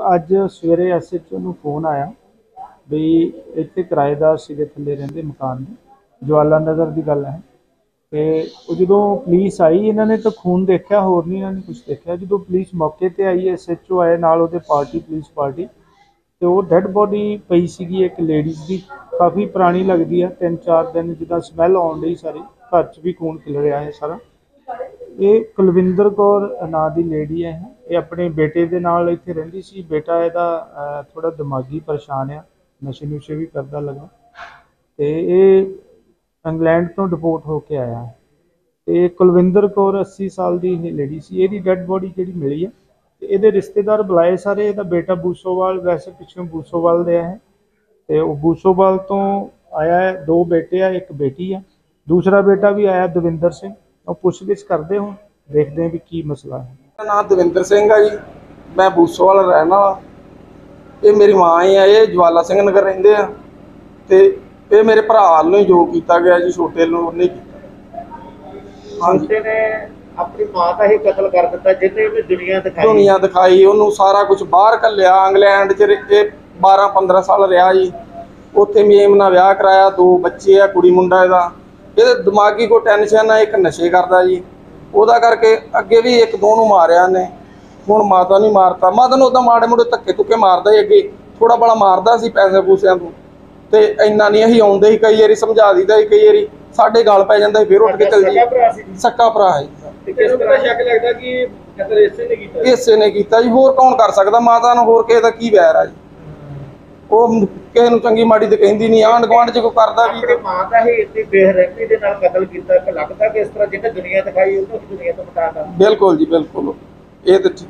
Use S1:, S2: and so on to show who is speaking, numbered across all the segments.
S1: ਅੱਜ ਸਵੇਰੇ ਐਸਐਚਓ ਨੂੰ ਫੋਨ ਆਇਆ ਵੀ ਇੱਥੇ ਕਿਰਾਏਦਾਰ ਸੀਗੇ ਥੱਲੇ ਰਹਿੰਦੇ ਮਕਾਨ ਦੇ, ਜਵਾਲਾ ਨਗਰ ਦੀ ਗੱਲ ਹੈ। ਤੇ ਉਹ ਜਦੋਂ ਪੁਲਿਸ ਆਈ ਇਹਨਾਂ ਨੇ ਤਾਂ ਖੂਨ ਦੇਖਿਆ, ਹੋਰ ਨਹੀਂ ਇਹਨਾਂ ਨੇ ਕੁਝ ਦੇਖਿਆ। ਜਦੋਂ ਪੁਲਿਸ ਮੌਕੇ ਤੇ ਆਈ, ਐਸਐਚਓ ਆਏ ਨਾਲ ਉਹਦੇ ਪਾਰਟੀ, ਪੁਲਿਸ ਪਾਰਟੀ, ਤੇ ਉਹ ਡੈੱਡ ਬੋਡੀ ਪਈ ਸੀਗੀ ਇੱਕ ਲੇਡੀਜ਼ ਦੀ, ਕਾਫੀ ਪੁਰਾਣੀ ਲੱਗਦੀ ਆ। 3-4 ਦਿਨ ਜਿੱਦਾਂ ਸਮੈਲ ਆਉਣ ਡਈ, ਸਾਰੀ ਘਰ 'ਚ ਵੀ ਖੂਨ ਖਿਲ ਰਿਹਾ ਹੈ ਸਾਰਾ। ਇਹ ਕੁਲਵਿੰਦਰ ਕੌਰ ਨਾਂ ਦੀ ਲੇਡੀ ਹੈ। ਇਹ ਆਪਣੇ ਬੇਟੇ ਦੇ ਨਾਲ ਇੱਥੇ ਰਹਿੰਦੀ ਸੀ। ਬੇਟਾ ਇਹਦਾ ਥੋੜਾ ਦਿਮਾਗੀ ਪਰੇਸ਼ਾਨ ਆ, ਨਸ਼ੇ ਨੁਸ਼ੇ ਵੀ ਕਰਦਾ ਲੱਗਾ, ਤੇ ਇਹ ਇੰਗਲੈਂਡ ਤੋਂ ਡਿਪੋਰਟ ਹੋ ਕੇ ਆਇਆ। ਤੇ ਕੁਲਵਿੰਦਰ ਕੌਰ 80 ਸਾਲ ਦੀ ਇਹ ਲੇਡੀ ਸੀ। ਇਹਦੀ ਡੈੱਡ ਬੋਡੀ ਜਿਹੜੀ ਮਿਲੀ ਹੈ, ਤੇ ਇਹਦੇ ਰਿਸ਼ਤੇਦਾਰ ਬੁਲਾਏ ਸਾਰੇ। ਇਹਦਾ ਬੇਟਾ ਬੂਸੋਵਾਲ, ਵੈਸੇ ਪਿੱਛੋਂ ਬੂਸੋਵਾਲ ਦੇ ਹੈ, ਤੇ ਉਹ ਬੂਸੋਵਾਲ ਤੋਂ ਆਇਆ ਹੈ। 2 ਬੇਟੇ ਆ, 1 ਬੇਟੀ ਆ। ਦੂਸਰਾ ਬੇਟਾ ਵੀ ਆਇਆ ਦਵਿੰਦਰ ਸਿੰਘ। ਉਹ ਪੁੱਛਗਿੱਛ ਕਰਦੇ ਹੋ, ਦੇਖਦੇ ਹਾਂ ਵੀ ਕੀ ਮਸਲਾ ਹੈ।
S2: ਮੇਰਾ ਨਾਮ ਦਵਿੰਦਰ ਸਿੰਘ ਆ ਜੀ, ਮੈਂ ਬੂਸੋਵਾਲ ਰਹਿਣ ਵਾਲਾ। ਇਹ ਮੇਰੀ ਮਾਂ ਹੀ ਆ, ਇਹ ਜਵਾਲਾ ਸਿੰਘ ਨਗਰ ਰਹਿੰਦੇ ਆ। ਤੇ ਇਹ ਮੇਰੇ ਭਰਾ ਨੂੰ ਜੋ ਕੀਤਾ ਗਿਆ ਜੀ, ਛੋਟੇ ਨੂੰ ਉਹਨੇ ਕੀਤਾ।
S3: ਹਾਂਜੀ ਨੇ ਆਪਣੀ ਮਾਂ ਦਾ ਹੀ ਕਤਲ ਕਰ ਦਿੱਤਾ, ਜਿਹਨੇ ਵੀ ਦੁਨੀਆ
S2: ਦਿਖਾਈ ਉਹਨੂੰ, ਸਾਰਾ ਕੁਝ ਬਾਹਰ ਘੱਲਿਆ। ਇੰਗਲੈਂਡ 'ਚ ਇਹ 12-15 ਸਾਲ ਰਿਹਾ ਜੀ। ਉੱਥੇ ਮੇਮ ਨਾਲ ਵਿਆਹ ਕਰਾਇਆ, 2 ਬੱਚੇ ਆ, ਕੁੜੀ ਮੁੰਡਾ ਇਹਦਾ। ਇਹਦੇ ਦਿਮਾਗੀ ਕੋਈ ਟੈਨਸ਼ਨ ਆ, ਇੱਕ ਨਸ਼ੇ ਕਰਦਾ ਜੀ। ਉਹਦਾ ਕਰਕੇ ਅੱਗੇ ਵੀ 1-2 ਨੂੰ ਮਾਰਿਆ ਨੇ, ਹੁਣ ਮਾਤਾ ਨਹੀਂ ਮਾਰਤਾ। ਮਾਤਾ ਨੂੰ ਉਦਾਂ ਮਾੜੇ ਮੋੜੇ ਧੱਕੇ ਧੁੱਕੇ ਮਾਰਦਾ ਹੀ, ਅੱਗੇ ਥੋੜਾ ਬੜਾ ਮਾਰਦਾ ਸੀ ਪੈਸੇ ਪੂਸਿਆਂ ਤੋਂ, ਤੇ ਇੰਨਾ ਨਹੀਂ ਅਸੀਂ ਆਉਂਦੇ ਸੀ। ਕਈ ਵਾਰੀ ਸਮਝਾ ਦਈਦਾ ਸੀ, ਕਈ ਵਾਰੀ ਸਾਡੇ ਗਾਲ ਪੈ ਜਾਂਦਾ ਸੀ, ਫਿਰ ਉੱਠ ਕੇ ਚੱਲ ਜੀ। ਸੱਕਾ ਭਰਾ ਹੈ।
S3: ਕਿਸ ਤਰ੍ਹਾਂ ਸ਼ੱਕ ਲੱਗਦਾ ਕਿ ਕਤਲ ਇਸੇ ਨੇ ਕੀਤਾ?
S2: ਇਸੇ ਨੇ ਕੀਤਾ ਜੀ, ਹੋਰ ਕੌਣ ਕਰ ਸਕਦਾ? ਮਾਤਾ ਨੂੰ ਹੋਰ ਕਿਸੇ ਦਾ ਕੀ ਵੈਰ ਆ ਜੀ? ਉਹ ਕਿਸੇ ਨੂੰ ਚੰਗੀ ਮਾੜੀ ਤੇ ਕਹਿੰਦੀ ਨਹੀਂ। ਆਂਢ ਗੁਆਂਢ 'ਚ ਕੋਈ ਕਰਦਾ ਵੀ।
S3: ਮਾਂ ਦਾ ਹੀ ਇੰਨੀ ਬੇਰਹਿਮੀ ਦੇ ਨਾਲ ਕਤਲ ਕੀਤਾ ਕਿ ਲੱਗਦਾ ਕਿ ਇਸ ਤਰ੍ਹਾਂ ਜਿਹਨੇ ਦੁਨੀਆ ਦਿਖਾਈ ਉਹਨੂੰ ਦੁਨੀਆ ਤੋਂ ਮਿਟਾਤਾ।
S2: ਬਿਲਕੁਲ ਜੀ, ਬਿਲਕੁਲ। ਇਹ ਤੇ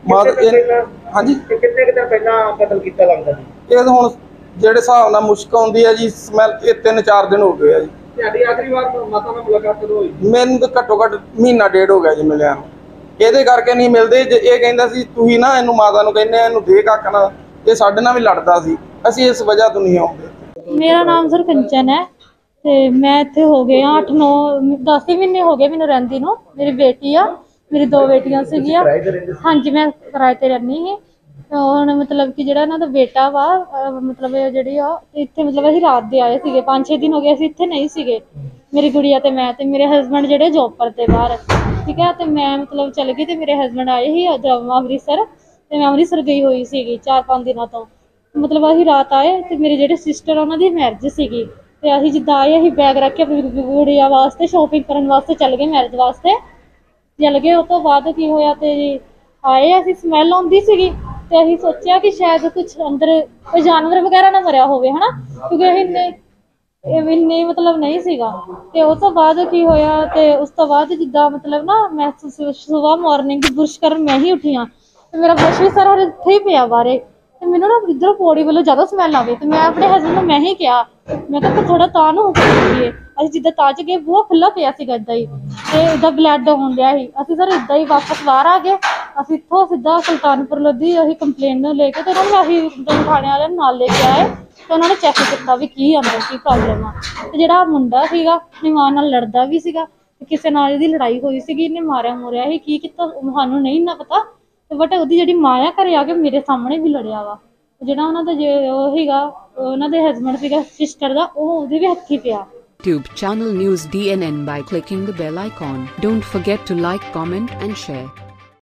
S2: ਹਾਂਜੀ,
S3: ਕਿੰਨੇ ਕੁ ਦਿਨ ਪਹਿਲਾਂ ਕਤਲ ਕੀਤਾ ਲੱਗਦਾ ਜੀ?
S2: ਇਹ ਤਾਂ ਹੁਣ ਜਿਹੜੇ ਹਿਸਾਬ ਨਾਲ ਮੁਸ਼ਕ ਆਉਂਦੀ ਹੈ ਜੀ, ਸਮੈਲ, ਇਹ 3-4 ਦਿਨ ਹੋ ਗਏ ਆ ਜੀ।
S3: ਤੁਹਾਡੀ ਆਖਰੀ ਵਾਰ ਮਾਤਾ ਨਾਲ ਮੁਲਾਕਾਤ ਕਦੋਂ ਹੋਈ?
S2: ਮੈਨੂੰ ਤਾਂ ਘੱਟੋ ਘੱਟ ਮਹੀਨਾ ਡੇਢ ਹੋ ਗਿਆ ਜੀ ਮਿਲਿਆ ਨੂੰ। ਇਹਦੇ ਕਰਕੇ ਨਹੀਂ ਮਿਲਦੇ। ਜੇ ਇਹ ਕਹਿੰਦਾ ਸੀ ਤੁਸੀਂ ਨਾ ਇਹਨੂੰ, ਮਾਤਾ ਨੂੰ ਕਹਿੰਦੇ ਇਹਨੂੰ ਦੇ ਕੱਖ ਨਾ, ਇਹ ਸਾਡੇ ਨਾਲ ਵੀ ਲੜਦਾ ਸੀ। ਅਸੀਂ ਇਸ ਵਜ੍ਹਾ ਤੋਂ ਨਹੀਂ ਆਉਂਦੇ।
S4: ਮੇਰਾ ਨਾਮ ਸਰ ਕੰਚਨ ਹੈ, ਤੇ ਮੈਂ ਇੱਥੇ ਹੋ ਗਏ 8-9-10 ਮਹੀਨੇ ਹੋ ਗਏ ਮੈਨੂੰ ਰਹਿੰਦੀ ਨੂੰ। ਮੇਰੀ ਬੇਟੀ ਆ, ਮੇਰੀ 2 ਬੇਟੀਆਂ ਸੀਗੀਆਂ। ਹਾਂਜੀ, ਮੈਂ ਕਿਰਾਏ ਤੇ ਰਹਿੰਦੀ ਸੀ। ਹੁਣ ਮਤਲਬ ਕਿ ਜਿਹੜਾ ਇਹਨਾਂ ਦਾ ਬੇਟਾ ਵਾ, ਮਤਲਬ ਜਿਹੜੀ ਆ ਇੱਥੇ, ਮਤਲਬ ਅਸੀਂ ਰਾਤ ਦੇ ਆਏ ਸੀਗੇ। 5-6 ਦਿਨ ਹੋ ਗਏ ਅਸੀਂ ਇੱਥੇ ਨਹੀਂ ਸੀਗੇ, ਮੇਰੀ ਗੁੜੀਆ ਤੇ ਮੈਂ, ਤੇ ਮੇਰੇ ਹਸਬੈਂਡ ਜਿਹੜੇ ਜੋਬ ਕਰਦੇ ਬਾਹਰ, ਠੀਕ ਹੈ। ਤੇ ਮੈਂ ਮਤਲਬ ਚਲ ਗਈ, ਤੇ ਮੇਰੇ ਹਸਬੈਂਡ ਆਏ ਸੀ ਅੰਮ੍ਰਿਤਸਰ, ਤੇ ਮੈਂ ਅੰਮ੍ਰਿਤਸਰ ਗਈ ਹੋਈ ਸੀਗੀ 4-5 ਦਿਨਾਂ ਤੋਂ। ਮਤਲਬ ਅਸੀਂ ਰਾਤ ਆਏ, ਤੇ ਮੇਰੇ ਜਿਹੜੇ ਸਿਸਟਰ ਉਹਨਾਂ ਦੀ ਮੈਰਿਜ ਸੀਗੀ, ਤੇ ਅਸੀਂ ਜਿੱਦਾਂ ਆਏ ਅਸੀਂ ਬੈਗ ਰੱਖ ਕੇ ਆਪਣੀ ਗੁੜੀਆ ਵਾਸਤੇ ਸ਼ੋਪਿੰਗ ਕਰਨ ਵਾਸਤੇ ਚੱਲ ਗਏ, ਮੈਰਿਜ ਵਾਸਤੇ ਚੱਲ ਗਏ। ਉਹ ਤੋਂ ਬਾਅਦ ਕੀ ਹੋਇਆ, ਤੇ ਆਏ ਅਸੀਂ, ਸਮੈਲ ਆਉਂਦੀ ਸੀਗੀ, ਤੇ ਅਸੀਂ ਸੋਚਿਆ ਕਿ ਸ਼ਾਇਦ ਕੁਛ ਅੰਦਰ ਕੋਈ ਜਾਨਵਰ ਵਗੈਰਾ ਨਾ ਮਰਿਆ ਹੋਵੇ, ਹਨਾ, ਕਿਉਂਕਿ ਅਸੀਂ ਇੰਨੇ ਮਤਲਬ ਨਹੀਂ ਸੀਗਾ। ਤੇ ਉਸ ਤੋਂ ਬਾਅਦ ਕੀ ਹੋਇਆ, ਤੇ ਉਸ ਤੋਂ ਬਾਅਦ ਜਿੱਦਾਂ ਮਤਲਬ ਨਾ ਮੈਂ ਸੁਬਾਹ ਮਾਰਨਿੰਗ ਬੁਰਸ਼ ਕਰਨ ਮੈਂ ਹੀ ਉੱਠੀ ਹਾਂ, ਤੇ ਮੇਰਾ ਬੁਰਸ਼ ਵੀ ਸਾਰਾ ਇੱਥੇ ਹੀ ਪਿਆ ਬਾਹਰੇ। ਤੇ ਮੈਨੂੰ ਨਾ ਇੱਧਰੋਂ ਪੌੜੀ ਵੱਲੋਂ ਜ਼ਿਆਦਾ ਸਮੈਲ ਆਵੇ, ਤੇ ਮੈਂ ਆਪਣੇ ਹਸਬੈਂਡ ਨੂੰ ਮੈਂ ਹੀ ਕਿਹਾ, ਮੈਂ ਕਿਹਾ ਥੋੜਾ ਤਾਂ ਨੂੰ ਕਰੀਏ। ਅਸੀਂ ਜਿੱਦਾਂ ਤਾਂ 'ਚ ਗਏ, ਬੂਹਾ ਖੁੱਲਾ ਪਿਆ ਸੀਗਾ ਇੱਦਾਂ ਹੀ, ਤੇ ਇੱਦਾਂ ਬਲੱਡ ਆਉਣ ਡਿਆ ਸੀ। ਅਸੀਂ ਸਰ ਇੱਦਾਂ ਹੀ ਵਾਪਸ ਬਾਹਰ ਆ ਗਏ। ਅਸੀਂ ਇੱਥੋਂ ਸਿੱਧਾ ਸੁਲਤਾਨਪੁਰ ਲੋਧੀ ਅਸੀਂ ਕੰਪਲੇਂਟ ਨੂੰ ਲੈ ਕੇ, ਤੇ ਉਹਨਾਂ ਨੂੰ ਅਸੀਂ ਥਾਣੇ ਵਾਲਿਆਂ ਨੂੰ ਨਾਲ ਲੈ ਕੇ ਆਏ, ਤੇ ਉਹਨਾਂ ਨੇ ਚੈੱਕ ਕੀਤਾ ਵੀ ਕੀ ਅੰਦਰ ਕੀ ਪ੍ਰੋਬਲਮ ਆ। ਤੇ ਜਿਹੜਾ ਮੁੰਡਾ ਸੀਗਾ ਆਪਣੀ ਮਾਂ ਨਾਲ ਲੜਦਾ ਵੀ ਸੀਗਾ, ਤੇ ਕਿਸੇ ਨਾਲ ਇਹਦੀ ਲੜਾਈ ਹੋਈ ਸੀਗੀ, ਇਹਨੇ ਮਾਰਿਆ ਮੁਰਿਆ ਸੀ, ਕੀ ਕੀਤਾ ਸਾਨੂੰ ਨਹੀਂ ਨਾ ਪਤਾ। ਤੇ ਬਟ ਉਹਦੀ ਜਿਹੜੀ ਮਾਂ ਆ, ਘਰੇ ਆ ਕੇ ਮੇਰੇ ਸਾਹਮਣੇ ਵੀ ਲੜਿਆ ਵਾ। ਜਿਹੜਾ ਉਹਨਾਂ ਦਾ ਉਹ ਸੀਗਾ, ਉਹਨਾਂ ਦੇ ਹਸਬੈਂਡ ਸੀਗਾ ਸਿਸਟਰ ਦਾ, ਉਹ ਉਹਦੇ ਵੀ ਹੱਥੀ ਪਿਆ।
S5: YouTube channel News DNN by clicking the bell icon. Don't forget to like, comment and share.